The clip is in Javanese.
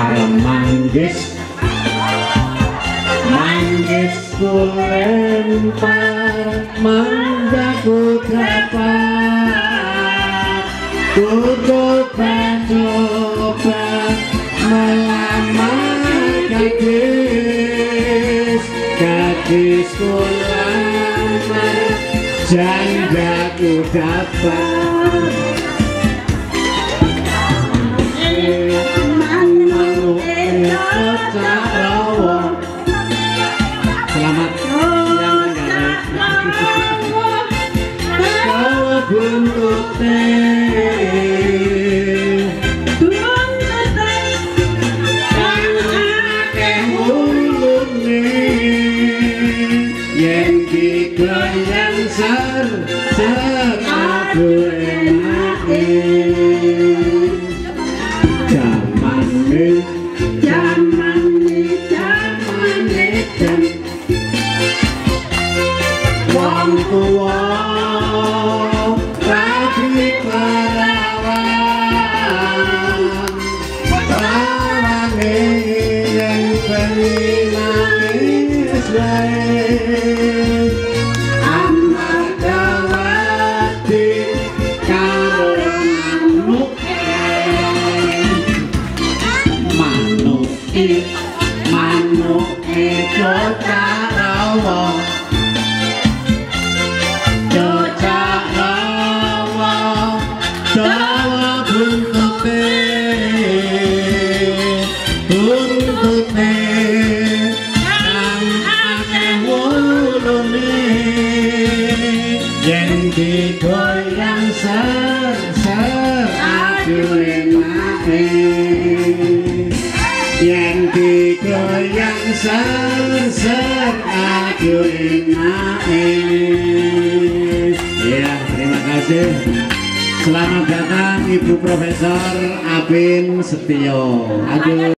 manggis manggis kulempar manggaku dapat ku coba melamar gadis kulamar jandaku dapat selamat buntute kang akeh ulune yen digoyang ser aku enake wong tuwa rabi perawane yen pengimanis wae amadawati karo manuke cocarawa dawa buntute kang akeh wulune yen digoyang ser aku enake yen digoyang ser aku enake. Ya, terima kasih. Selamat datang Ibu Profesor Apin Setio. Aduh.